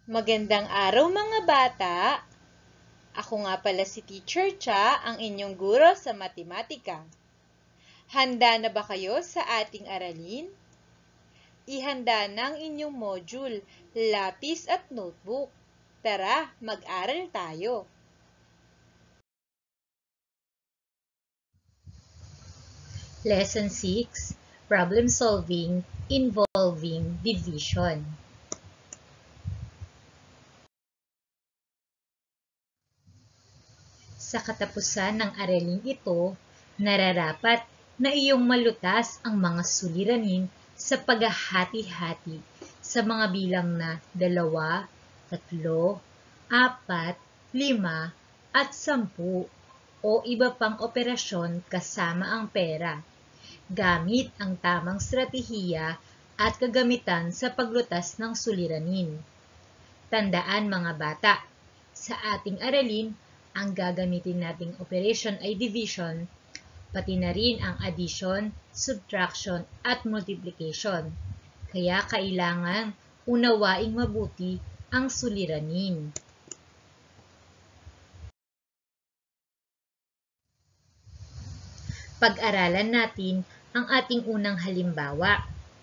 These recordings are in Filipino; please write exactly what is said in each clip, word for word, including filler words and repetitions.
Magandang araw mga bata! Ako nga pala si Teacher Cha, ang inyong guro sa matematika. Handa na ba kayo sa ating aralin? Ihanda na ang inyong module, lapis at notebook. Tara, mag-aral tayo! Lesson six, Problem Solving Involving Division. Sa katapusan ng aralin ito, nararapat na iyong malutas ang mga suliranin sa paghahati-hati sa mga bilang na dalawa, tatlo, apat, lima, at sampu o iba pang operasyon kasama ang pera, gamit ang tamang stratehiya at kagamitan sa paglutas ng suliranin. Tandaan mga bata, sa ating aralin, ang gagamitin nating operation ay division, pati na rin ang addition, subtraction, at multiplication. Kaya kailangan unawaing mabuti ang suliranin. Pag-aralan natin ang ating unang halimbawa.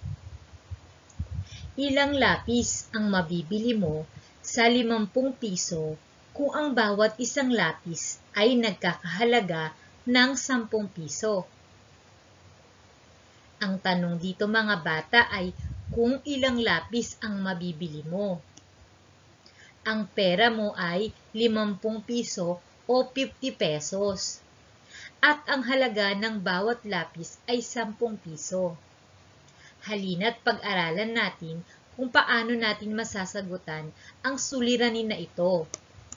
Ilang lapis ang mabibili mo sa limampung piso kung ang bawat isang lapis ay nagkakahalaga ng sampung piso? Ang tanong dito mga bata ay kung ilang lapis ang mabibili mo. Ang pera mo ay limampung piso o fifty pesos. At ang halaga ng bawat lapis ay sampung piso. Halina't pag-aralan natin kung paano natin masasagutan ang suliranin na ito.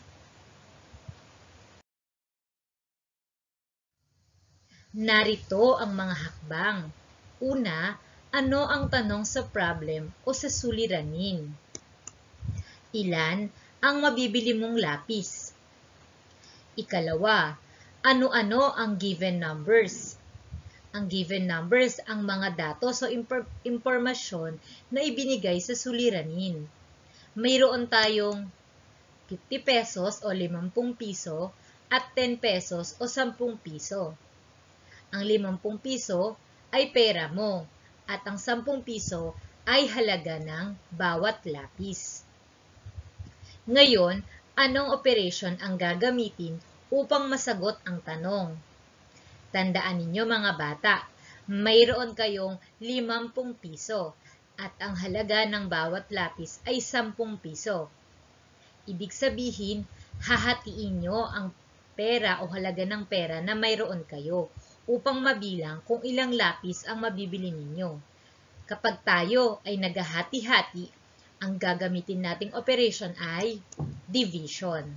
Narito ang mga hakbang. Una, ano ang tanong sa problem o sa suliranin? Ilan ang mabibili mong lapis? Ikalawa, ano-ano ang given numbers? Ang given numbers ang mga datos o impormasyon na ibinigay sa suliranin. Mayroon tayong fifty pesos o limampung piso at ten pesos o sampung piso. Ang limampung piso ay pera mo at ang sampung piso ay halaga ng bawat lapis. Ngayon, anong operation ang gagamitin upang masagot ang tanong? Tandaan ninyo mga bata, mayroon kayong limampung piso at ang halaga ng bawat lapis ay sampung piso. Ibig sabihin, hahatiin nyo ang pera o halaga ng pera na mayroon kayo upang mabilang kung ilang lapis ang mabibili ninyo. Kapag tayo ay naghahati-hati, ang gagamitin nating operation ay division.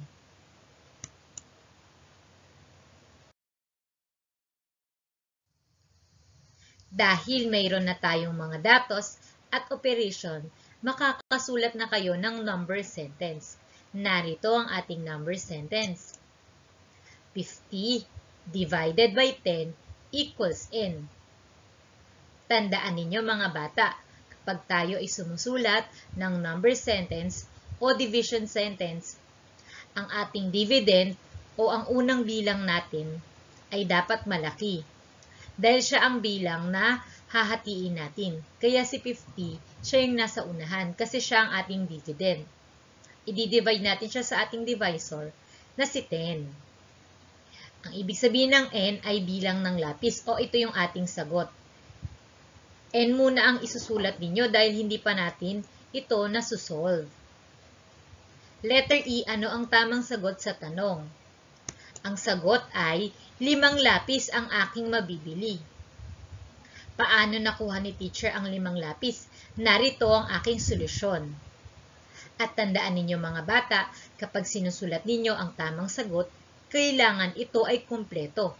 Dahil mayroon na tayong mga datos at operation, makakasulat na kayo ng number sentence. Narito ang ating number sentence. fifty divided by ten equals n. Tandaan ninyo mga bata, kapag tayo ay sumusulat ng number sentence o division sentence, ang ating dividend o ang unang bilang natin ay dapat malaki. Dahil siya ang bilang na hahatiin natin. Kaya si fifty, siya yung nasa unahan kasi siya ang ating dividend. I-divide natin siya sa ating divisor na si ten. Ang ibig sabihin ng n ay bilang ng lapis o ito yung ating sagot. N muna ang isusulat ninyo dahil hindi pa natin ito nasusolve. Letter E, ano ang tamang sagot sa tanong? Ang sagot ay limang lapis ang aking mabibili. Paano nakuha ni teacher ang limang lapis? Narito ang aking solusyon. At tandaan ninyo mga bata, kapag sinusulat ninyo ang tamang sagot, kailangan ito ay kumpleto.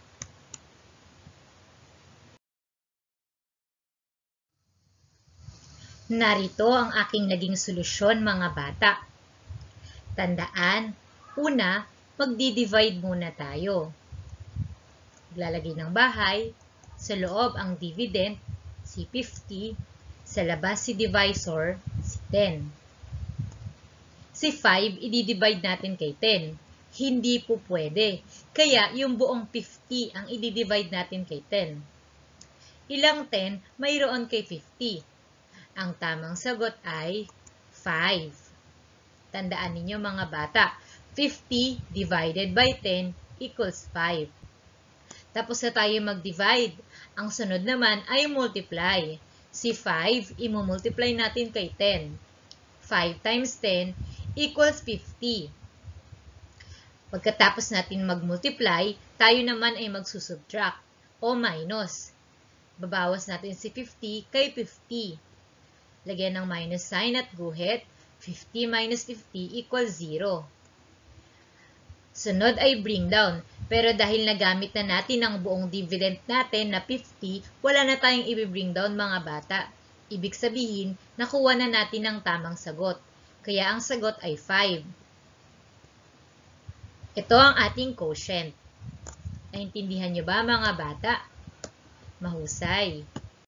Narito ang aking naging solusyon mga bata. Tandaan, una, magdi-divide muna tayo. Maglalagay ng bahay, sa loob ang dividend, si fifty, sa labas si divisor, si ten. Si five, i-divide natin kay ten. Hindi po pwede. Kaya, yung buong fifty ang i-divide natin kay ten. Ilang ten mayroon kay fifty? Ang tamang sagot ay five. Tandaan ninyo mga bata, fifty divided by ten equals five. Tapos na tayo mag-divide. Ang sunod naman ay multiply. Si five, i-multiply natin kay ten. five times ten equals fifty. Pagkatapos natin mag-multiply, tayo naman ay magsusubtract o minus. Babawas natin si fifty kay fifty. Lagyan ng minus sign at guhit. fifty minus fifty equals zero. Sunod ay bring down. Pero dahil nagamit na natin ang buong dividend natin na fifty, wala na tayong i-bring down mga bata. Ibig sabihin, nakuha na natin ang tamang sagot. Kaya ang sagot ay five. Ito ang ating quotient. Naintindihan nyo ba mga bata? Mahusay.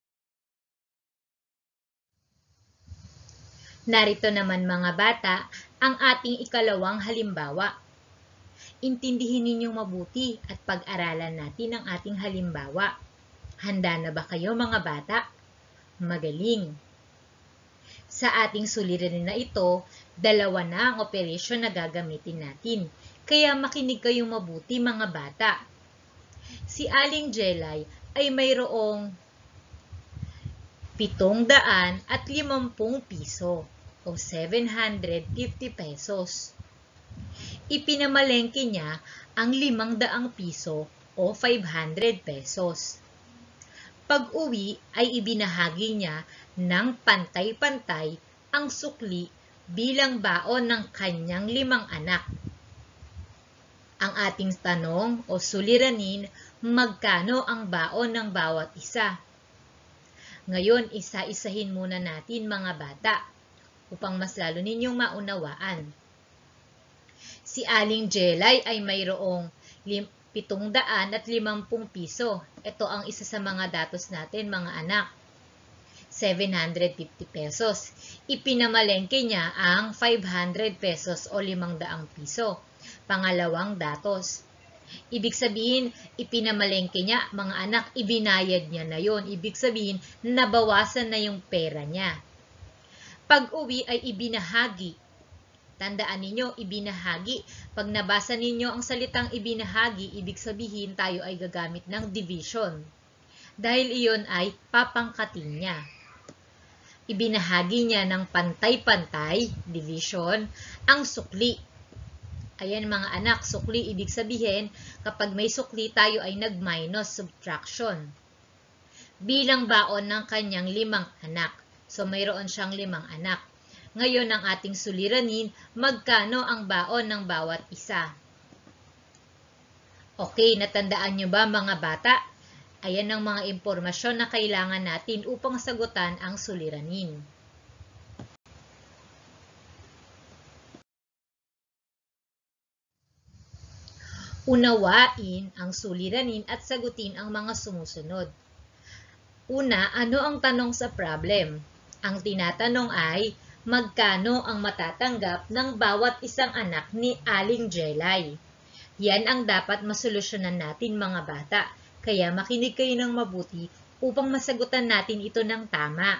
Narito naman mga bata, ang ating ikalawang halimbawa. Intindihin ninyong mabuti at pag-aralan natin ang ating halimbawa. Handa na ba kayo mga bata? Magaling! Sa ating suliranin na ito, dalawa na ang operasyon na gagamitin natin. Kaya makinig kayong mabuti mga bata. Si Aling Jelay ay mayroong pitong daan at limampung piso o seven hundred fifty pesos. Ipinamalengke niya ang limang daang piso o five hundred pesos. Pag-uwi ay ibinahagi niya ng pantay-pantay ang sukli bilang baon ng kanyang limang anak. Ang ating tanong o suliranin, magkano ang baon ng bawat isa? Ngayon, isa-isahin muna natin mga bata upang mas lalo ninyong maunawaan. Si Aling Jelay ay mayroong pitong daan at limampung piso. Ito ang isa sa mga datos natin mga anak. seven hundred fifty pesos. Ipinamalengke niya ang five hundred pesos o limang daang piso. Pangalawang datos. Ibig sabihin, ipinamalengke niya, mga anak, ibinayad niya na yon. Ibig sabihin, nabawasan na yung pera niya. Pag-uwi ay ibinahagi. Tandaan ninyo, ibinahagi. Pag nabasa ninyo ang salitang ibinahagi, ibig sabihin tayo ay gagamit ng division. Dahil iyon ay papangkatin niya. Ibinahagi niya ng pantay-pantay, division, ang sukli. Ayan mga anak, sukli, ibig sabihin, kapag may sukli tayo ay nag-minus, subtraction. Bilang baon ng kanyang limang anak. So, mayroon siyang limang anak. Ngayon, ang ating suliranin, magkano ang baon ng bawat isa? Okay, natandaan nyo ba mga bata? Ayan ang mga impormasyon na kailangan natin upang sagutan ang suliranin. Unawain ang suliranin at sagutin ang mga sumusunod. Una, ano ang tanong sa problem? Ang tinatanong ay, magkano ang matatanggap ng bawat isang anak ni Aling Jelay? Yan ang dapat masolusyonan natin mga bata, kaya makinig kayo ng mabuti upang masagutan natin ito ng tama.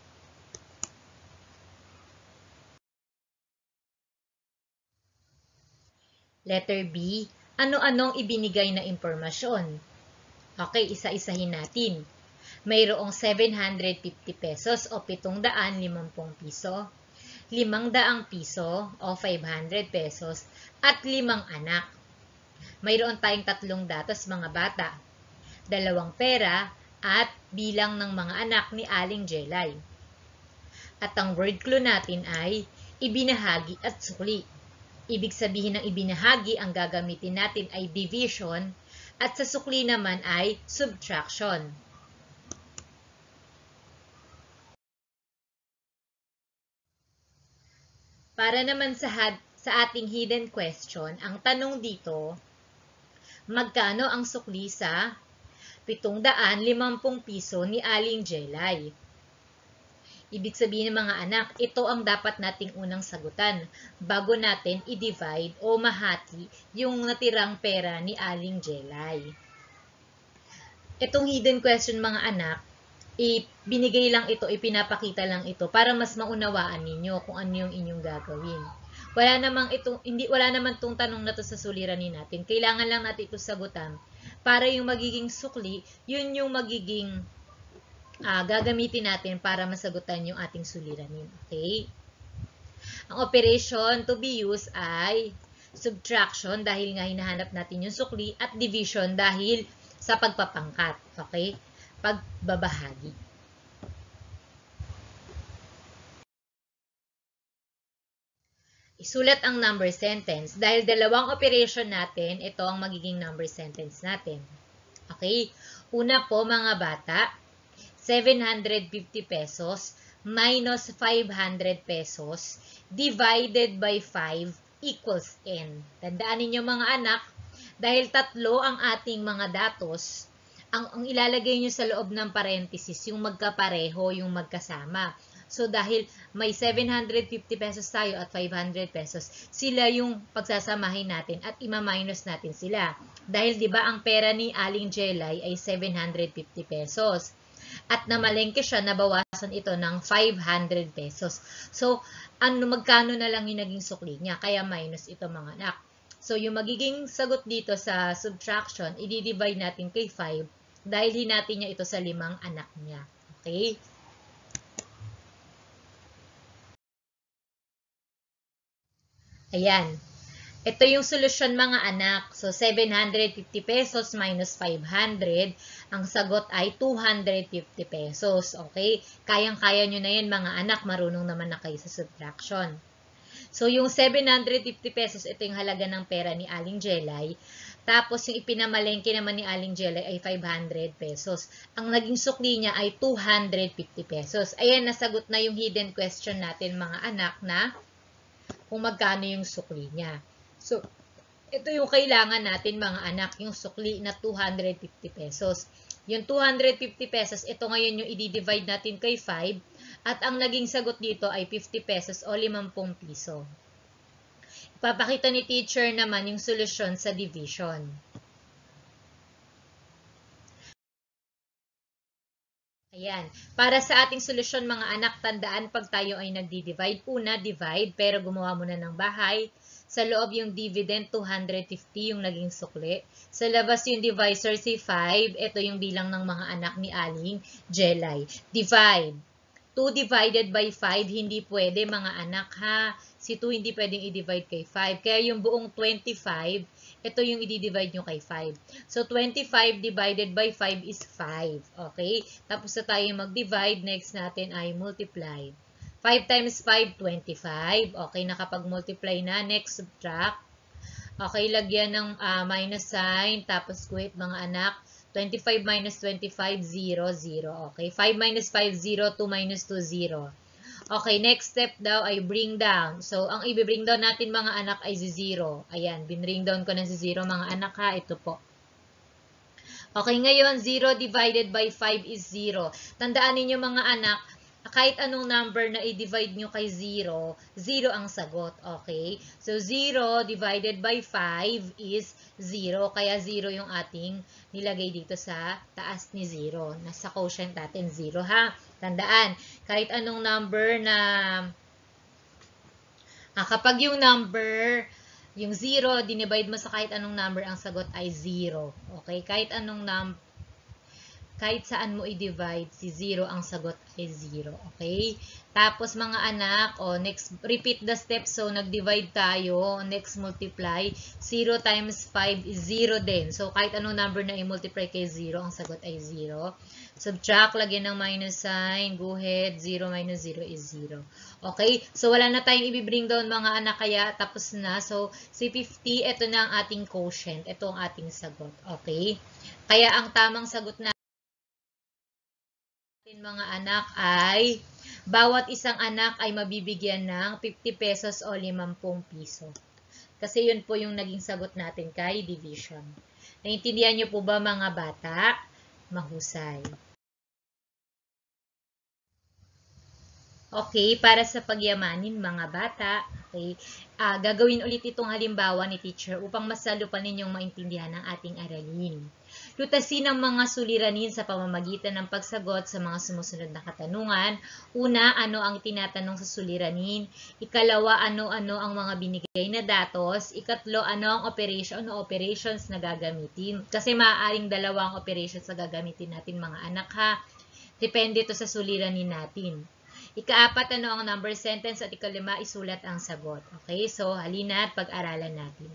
Letter B, ano-anong ibinigay na impormasyon? Okay, isa-isahin natin. Mayroong seven hundred fifty pesos o pitong daan limampung piso, limang daang piso o five hundred pesos, at limang anak. Mayroon tayong tatlong datos mga bata, dalawang pera at bilang ng mga anak ni Aling Jelay. At ang word clue natin ay ibinahagi at sukli. Ibig sabihin ng ibinahagi, ang gagamitin natin ay division at sa sukli naman ay subtraction. Para naman sa, had, sa ating hidden question, ang tanong dito, magkano ang sukli sa pitong daan limampung piso ni Aling Jelay? Ibig sabihin ng mga anak, ito ang dapat nating unang sagutan bago natin i-divide o mahati yung natirang pera ni Aling Jelay. Itong hidden question mga anak, ibinigay lang ito, ipinapakita lang ito para mas maunawaan ninyo kung ano yung inyong gagawin. Wala namang ito, hindi wala naman tong tanong na to sa suliranin natin. Kailangan lang natin ito sagutan para yung magiging sukli, yun yung magiging Uh, gagamitin natin para masagutan yung ating suliranin. Okay? Ang operation to be used ay subtraction dahil nga hinahanap natin yung sukli at division dahil sa pagpapangkat. Okay? Pagbabahagi. Isulat ang number sentence. Dahil dalawang operation natin, ito ang magiging number sentence natin. Okay? Una po mga bata, seven hundred fifty pesos minus five hundred pesos divided by five equals n. Tandaan ninyo mga anak, dahil tatlo ang ating mga datos, ang, ang ilalagay nyo sa loob ng parenthesis, yung magkapareho, yung magkasama. So, dahil may seven hundred fifty pesos tayo at five hundred pesos, sila yung pagsasamahin natin at ima-minus natin sila. Dahil, di ba, ang pera ni Aling Jelay ay seven hundred fifty pesos. At namalengke siya, nabawasan ito ng five hundred pesos. So, ano, magkano na lang yung naging sukli niya? Kaya minus ito mga anak. So, yung magiging sagot dito sa subtraction, i-divide natin kay five dahil hinati niya ito sa limang anak niya. Okay? Ayan. Ito yung solusyon mga anak. So, seven hundred fifty pesos minus five hundred. Ang sagot ay two hundred fifty pesos. Okay? Kayang-kaya nyo na yan mga anak. Marunong naman na kayo sa subtraction. So, yung seven hundred fifty pesos, ito yung halaga ng pera ni Aling Jelay. Tapos, yung ipinamalengke naman ni Aling Jelay ay five hundred pesos. Ang naging sukli niya ay two hundred fifty pesos. Ayan, nasagot na yung hidden question natin mga anak na kung magkano yung sukli niya. So, ito yung kailangan natin mga anak, yung sukli na two hundred fifty pesos. Yung two hundred fifty pesos, ito ngayon yung i-divide natin kay five at ang naging sagot dito ay fifty pesos o fifty piso. Ipapakita ni teacher naman yung solusyon sa division. Ayan. Para sa ating solusyon mga anak, tandaan pag tayo ay nagdi-divide, una divide pero gumawa muna ng bahay. Sa loob yung dividend, two hundred fifty yung naging sukli. Sa labas yung divisor, si five. Ito yung bilang ng mga anak ni Aling Jelay. Divide. two divided by five, hindi pwede mga anak ha. Si two hindi pwedeng i-divide kay five. Kaya yung buong twenty-five, ito yung i-divide nyo kay five. So, twenty-five divided by five is five. Okay? Tapos na tayo mag-divide. Next natin ay multiply. five times five, twenty-five. Okay, nakapag-multiply na. Next, subtract. Okay, lagyan ng uh, minus sign. Tapos, quit mga anak. twenty-five minus twenty-five, zero, zero. Okay, five minus five, zero. two minus two, zero. Okay, next step daw ay bring down. So, ang i-bring down natin mga anak ay zero. Ayan, bin-bring down ko na si zero mga anak ha. Ito po. Okay, ngayon, zero divided by five is zero. Tandaan ninyo mga anak, kahit anong number na i-divide nyo kay zero, zero ang sagot. Okay? So, zero divided by five is zero. Kaya zero yung ating nilagay dito sa taas ni zero. Nasa quotient natin zero ha. Tandaan, kahit anong number na ah, kapag yung number, yung zero, dinivide mo sa kahit anong number, ang sagot ay zero. Okay? Kahit anong number, kahit saan mo i-divide, si zero ang sagot ay zero. Okay? Tapos mga anak, oh, next, repeat the steps. So, nag-divide tayo. Next, multiply. zero times five is zero din. So, kahit anong number na i-multiply kay zero, ang sagot ay zero. Subtract, lagyan ng minus sign. Go ahead. zero minus zero is zero. Okay? So, wala na tayong i-bring down mga anak. Kaya, tapos na. So, si fifty, ito na ang ating quotient. Ito ang ating sagot. Okay? Kaya, ang tamang sagot na mga anak ay bawat isang anak ay mabibigyan ng fifty pesos o limang piso. Kasi yun po yung naging sagot natin kay division. Naintindihan niyo po ba mga bata? Mahusay. Okay, para sa pagyamanin mga bata, okay, uh, gagawin ulit itong halimbawa ni teacher upang mas lalo pa ninyong maintindihan ang ating aralin. Lutasin ang mga suliranin sa pamamagitan ng pagsagot sa mga sumusunod na katanungan. Una, ano ang tinatanong sa suliranin? Ikalawa, ano-ano ang mga binigay na datos? Ikatlo, ano ang operation o operations na gagamitin? Kasi maaaring dalawang operations na gagamitin natin mga anak ha. Depende ito sa suliranin natin. Ikaapat, ano ang number sentence at ikalima, isulat ang sagot. Okay, so halina at pag-aralan natin.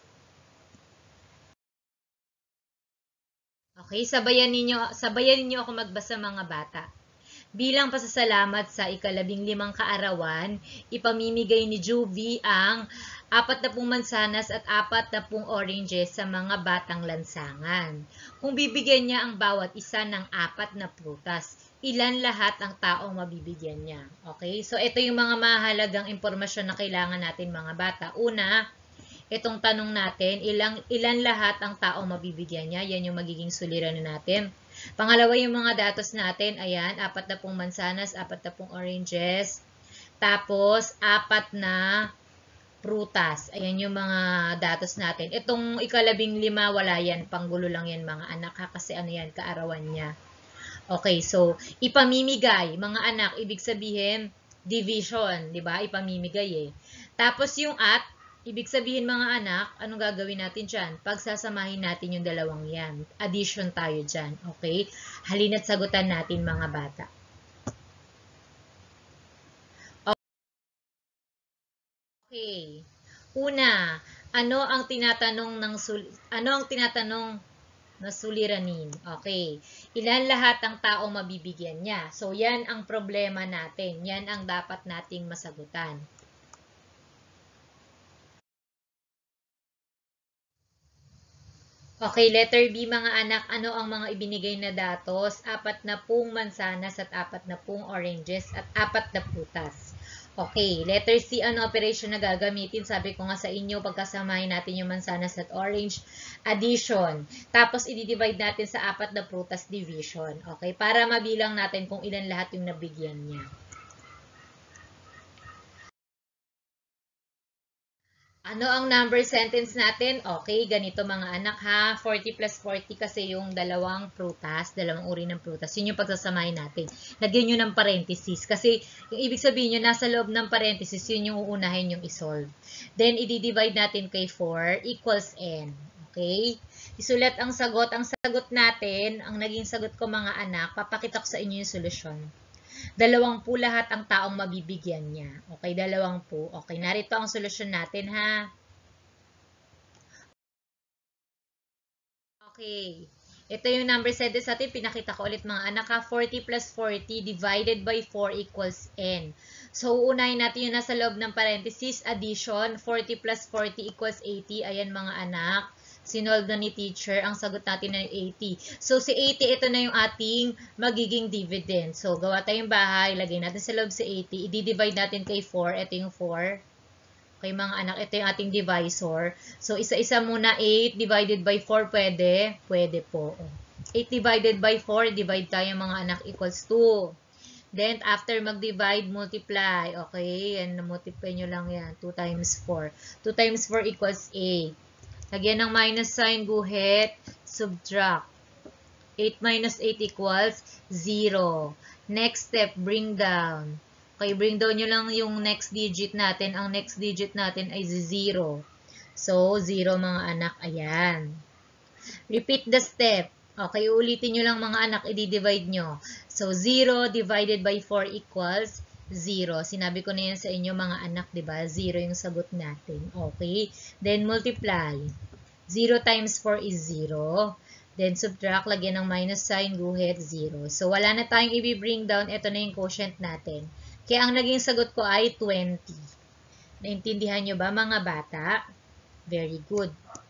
Okay, sabayan ninyo, sabayan ninyo ako magbasa mga bata. Bilang pasasalamat sa ikalabing limang kaarawan, ipamimigay ni Juvie ang apat na pung mansanas at apat na pung oranges sa mga batang lansangan. Kung bibigyan niya ang bawat isa ng apat na prutas, ilan lahat ang taong mabibigyan niya? Okay, so ito yung mga mahalagang impormasyon na kailangan natin mga bata. Una, itong tanong natin, ilang, ilan lahat ang taong mabibigyan niya? Yan yung magiging suliranin natin. Pangalawa, yung mga datos natin, ayan, apat na pung mansanas, apat na pung oranges, tapos apat na prutas. Ayan yung mga datos natin. Itong ikalabing lima, wala yan, panggulo lang yan mga anak ha, kasi ano yan, kaarawan niya. Okay, so ipamimigay, mga anak, ibig sabihin division, 'di ba? Ipamimigay eh. Tapos yung at, ibig sabihin mga anak, anong gagawin natin diyan? Pagsasamahin natin yung dalawang 'yan. Addition tayo diyan, okay? Halina't sagutan natin mga bata. Okay. Una, ano ang tinatanong ng ano ang tinatanong na suliranin? Okay. Ilan lahat ang tao mabibigyan niya? So, yan ang problema natin. Yan ang dapat nating masagutan. Okay, letter B mga anak, ano ang mga ibinigay na datos? Apat na pung mansanas at apat na pung oranges at apat na prutas. Okay, letter C, ano operation na gagamitin? Sabi ko nga sa inyo, pagkasamahin natin yung mansanas at orange, addition. Tapos, i-divide natin sa apat na prutas, division. Okay, para mabilang natin kung ilan lahat yung nabigyan niya. Ano ang number sentence natin? Okay, ganito mga anak ha. forty plus forty kasi yung dalawang prutas, dalawang uri ng prutas. Yun yung pagsasamahin natin. Lagyan nyo ng parenthesis. Kasi yung ibig sabihin nyo, nasa loob ng parenthesis, yun yung uunahin yung isolve. Then, i-divide natin kay four equals n. Okay? Isulat ang sagot. Ang sagot natin, ang naging sagot ko mga anak, papakita ko sa inyo yung solusyon. Dalawang po lahat ang taong mabibigyan niya. Okay, dalawang po. Okay, narito ang solusyon natin ha. Okay, ito yung number sentence natin. Pinakita ko ulit mga anak ha. forty plus forty divided by four equals n. So, uunahin natin yung nasa loob ng parenthesis, addition, forty plus forty equals eighty. Ayan mga anak. Sinolve na ni teacher, ang sagot natin na eighty. So, si eighty, ito na yung ating magiging dividend. So, gawa tayong bahay, lagay natin sa loob si eighty, i-divide natin kay four, ito yung four. Okay mga anak, ito yung ating divisor. So, isa-isa muna, eight divided by four, pwede? Pwede po. eight divided by four, divide tayo mga anak, equals two. Then, after mag-divide, multiply. Okay, and multiply nyo lang yan, two times four. two times four equals eight. Lagyan ng minus sign, guhit, subtract. eight minus eight equals zero. Next step, bring down. Okay, bring down nyo lang yung next digit natin. Ang next digit natin ay zero. So, zero mga anak, ayan. Repeat the step. Okay, ulitin nyo lang mga anak, i-divide nyo. So, zero divided by four equals zero. Sinabi ko na yan sa inyo mga anak, diba? zero yung sagot natin. Okay? Then, multiply. zero times four is zero. Then, subtract. Lagyan ng minus sign. Guhit, zero. So, wala na tayong i-bring down. Ito na yung quotient natin. Kaya, ang naging sagot ko ay twenty. Naintindihan nyo ba mga bata? Very good.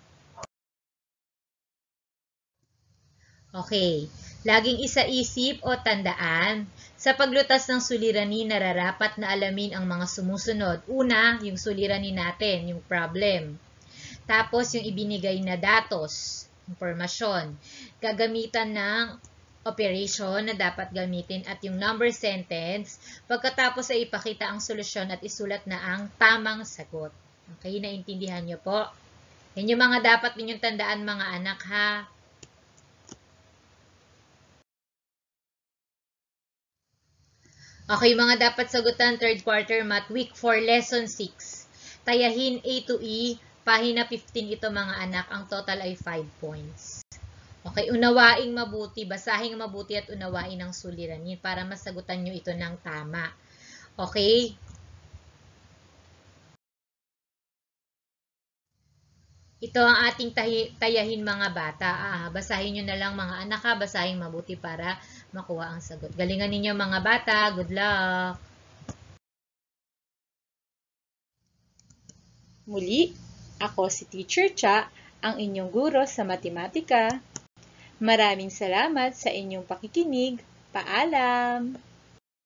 Okay. Laging isa-isip o tandaan, sa paglutas ng suliranin, nararapat na alamin ang mga sumusunod. Una, yung suliranin natin, yung problem. Tapos, yung ibinigay na datos, informasyon. Gagamitan ng operation na dapat gamitin at yung number sentence. Pagkatapos ay ipakita ang solusyon at isulat na ang tamang sagot. Okay, naintindihan nyo po? Yan yung mga dapat ninyong tandaan mga anak ha. Okay, mga dapat sagutan third quarter math week for lesson six. Tayahin A to E, pahina fifteen ito mga anak. Ang total ay five points. Okay, unawaing mabuti, basahing mabuti at unawain ang suliranin para masagutan nyo ito ng tama. Okay? Ito ang ating tayahin mga bata. Ah, basahin nyo na lang mga anak ha, basahin mabuti para makuha ang sagot. Galingan ninyo mga bata. Good luck! Muli, ako si Teacher Cha, ang inyong guro sa matematika. Maraming salamat sa inyong pakikinig. Paalam!